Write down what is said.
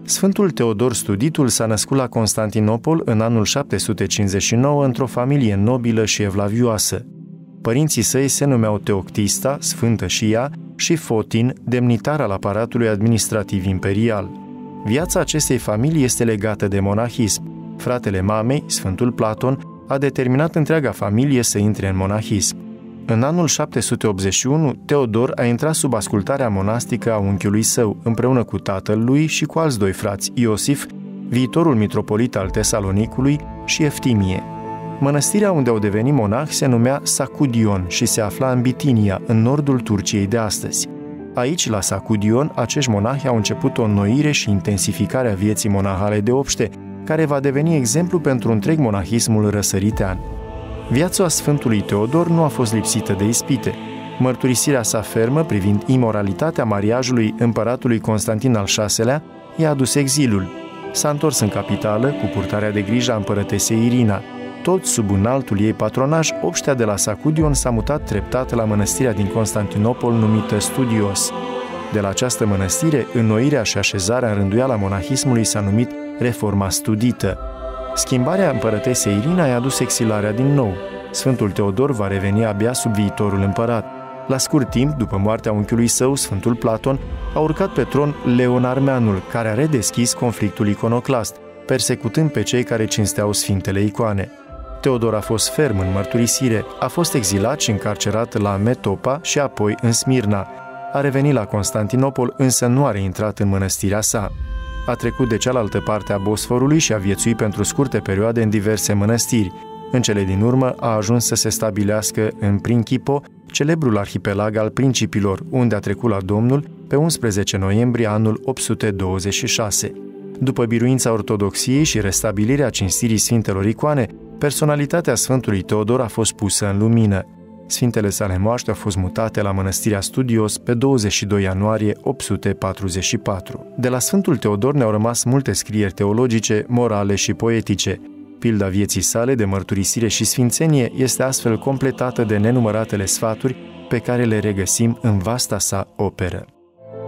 Sfântul Teodor Studitul s-a născut la Constantinopol în anul 759 într-o familie nobilă și evlavioasă. Părinții săi se numeau Teoctista, sfântă și ea, și Fotin, demnitar al aparatului administrativ imperial. Viața acestei familii este legată de monahism. Fratele mamei, Sfântul Platon, a determinat întreaga familie să intre în monahism. În anul 781, Teodor a intrat sub ascultarea monastică a unchiului său, împreună cu tatăl lui și cu alți doi frați, Iosif, viitorul mitropolit al Tesalonicului, și Eftimie. Mănăstirea unde au devenit monahi se numea Sacudion și se afla în Bitinia, în nordul Turciei de astăzi. Aici, la Sacudion, acești monahi au început o înnoire și intensificare a vieții monahale de obște, care va deveni exemplu pentru întreg monahismul răsăritean. Viața Sfântului Teodor nu a fost lipsită de ispite. Mărturisirea sa fermă privind imoralitatea mariajului împăratului Constantin al VI-lea i-a adus exilul. S-a întors în capitală cu purtarea de grijă a împărătesei Irina. Tot sub înaltul ei patronaj, obștea de la Sacudion s-a mutat treptat la mănăstirea din Constantinopol numită Studios. De la această mănăstire, înnoirea și așezarea în rânduiala monahismului s-a numit Reforma Studită. Schimbarea împărătesei Irina i-a adus exilarea din nou. Sfântul Teodor va reveni abia sub viitorul împărat. La scurt timp, după moartea unchiului său, Sfântul Platon, a urcat pe tron Leon Armeanul, care a redeschis conflictul iconoclast, persecutând pe cei care cinsteau sfintele icoane. Teodor a fost ferm în mărturisire, a fost exilat și încarcerat la Metopa și apoi în Smirna. A revenit la Constantinopol, însă nu a reintrat în mănăstirea sa. A trecut de cealaltă parte a Bosforului și a viețuit pentru scurte perioade în diverse mănăstiri. În cele din urmă a ajuns să se stabilească în Principo, celebrul arhipelag al principilor, unde a trecut la Domnul pe 11 noiembrie anul 826. După biruința ortodoxiei și restabilirea cinstirii sfintelor icoane, personalitatea Sfântului Teodor a fost pusă în lumină. Sfintele sale moaște au fost mutate la mănăstirea Studios pe 22 ianuarie 844. De la Sfântul Teodor ne-au rămas multe scrieri teologice, morale și poetice. Pilda vieții sale de mărturisire și sfințenie este astfel completată de nenumăratele sfaturi pe care le regăsim în vasta sa operă.